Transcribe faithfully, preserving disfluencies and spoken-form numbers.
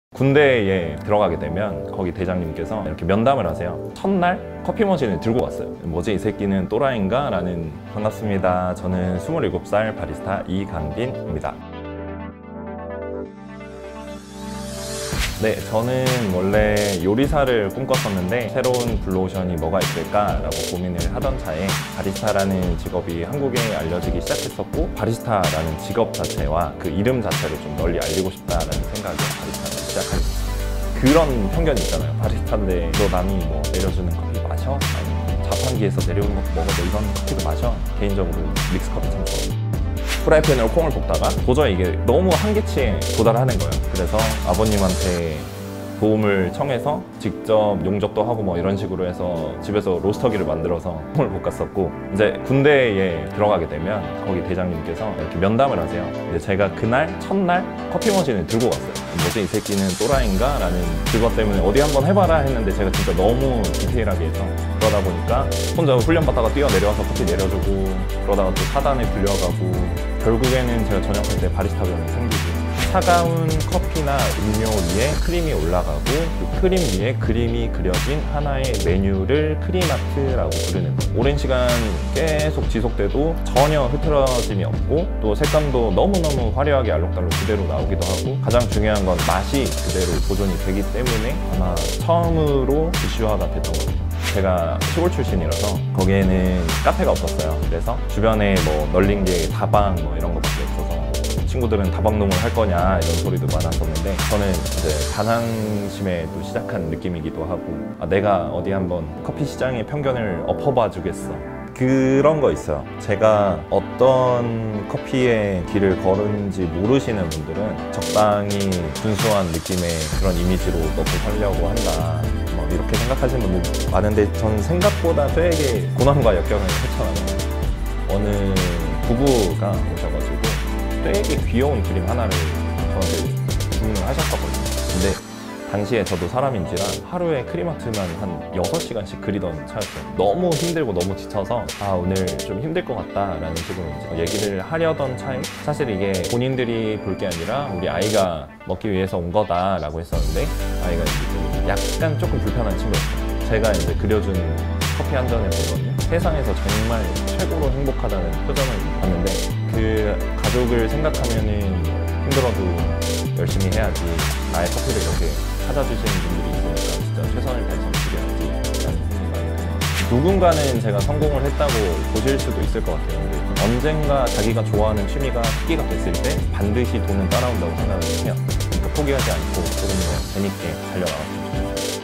군대에 들어가게 되면 거기 대장님께서 이렇게 면담을 하세요. 첫날 커피 머신을 들고 왔어요. 뭐지 이 새끼는 또라이인가? 라는. 반갑습니다. 저는 스물일곱 살 바리스타 이강빈입니다. 네, 저는 원래 요리사를 꿈꿨었는데 새로운 블루오션이 뭐가 있을까라고 고민을 하던 차에 바리스타라는 직업이 한국에 알려지기 시작했었고, 바리스타라는 직업 자체와 그 이름 자체를 좀 널리 알리고 싶다라는 생각에 바리스타를 시작했어요. 그런 편견이 있잖아요. 바리스타인데 너 남이 뭐 내려주는 커피 마셔? 아니 자판기에서 내려오는 거 먹어? 너 이런 커피도 마셔? 개인적으로 믹스커피 참 좋아해요. 프라이팬으로 콩을 볶다가 도저히 이게 너무 한계치에 도달하는 거예요. 그래서 아버님한테 도움을 청해서 직접 용접도 하고 뭐 이런 식으로 해서 집에서 로스터기를 만들어서 콩을 볶았었고, 이제 군대에 들어가게 되면 거기 대장님께서 이렇게 면담을 하세요. 근데 제가 그날 첫날 커피 머신을 들고 왔어요. 뭐지 이 새끼는 또라이인가? 라는 그것 때문에 어디 한번 해봐라 했는데 제가 진짜 너무 디테일하게 해서, 그러다 보니까 혼자 훈련받다가 뛰어내려와서 커피 내려주고, 그러다가 또 사단에 불려가고, 결국에는 제가 전역할 때 바리스타 병이 생기고, 차가운 커피나 음료 위에 크림이 올라가고 그 크림 위에 그림이 그려진 하나의 메뉴를 크림아트라고 부르는, 오랜 시간 계속 지속돼도 전혀 흐트러짐이 없고 또 색감도 너무너무 화려하게 알록달록 그대로 나오기도 하고, 가장 중요한 건 맛이 그대로 보존이 되기 때문에 아마 처음으로 이슈화가 됐던 것 같아요. 제가 시골 출신이라서 거기에는 카페가 없었어요. 그래서 주변에 뭐 널린 게 다방 뭐 이런 것밖에 없어서 친구들은 다방농을 할 거냐 이런 소리도 많았었는데, 저는 이제 반항심에 또 시작한 느낌이기도 하고, 아, 내가 어디 한번 커피 시장의 편견을 엎어봐 주겠어. 그런 거 있어요. 제가 어떤 커피의 길을 걸은지 모르시는 분들은 적당히 준수한 느낌의 그런 이미지로 넣고 살려고 한다, 뭐 이렇게 생각하시는 분들 많은데, 저는 생각보다 되게 고난과 역경을 헤쳐나가는 어느 부부가 오셔가지고 되게 귀여운 그림 하나를 저한테 주문을 하셨거든요. 근데 당시에 저도 사람인지라 하루에 크림아트만 한 여섯 시간씩 그리던 차였어요. 너무 힘들고 너무 지쳐서 아 오늘 좀 힘들 것 같다라는 식으로 이제 얘기를 하려던 차에, 사실 이게 본인들이 볼 게 아니라 우리 아이가 먹기 위해서 온 거다라고 했었는데, 아이가 이제 좀 약간 조금 불편한 친구였어요. 제가 이제 그려준 커피 한 잔을 보거든요. 세상에서 정말 최고로 행복하다는 표정을 봤는데, 그 가족을 생각하면은 힘들어도 열심히 해야지, 나의 커피를 이렇게 찾아주시는 분들이 있으니까 진짜 최선을 다해서 드려야지 라는 생각이 많이 들어요. 누군가는 제가 성공을 했다고 보실 수도 있을 것 같아요. 근데 언젠가 자기가 좋아하는 취미가 특기가 됐을 때 반드시 돈은 따라온다고 생각을 해요. 그러니까 포기하지 않고 조금 더 재밌게 달려나갔으면 좋겠어요.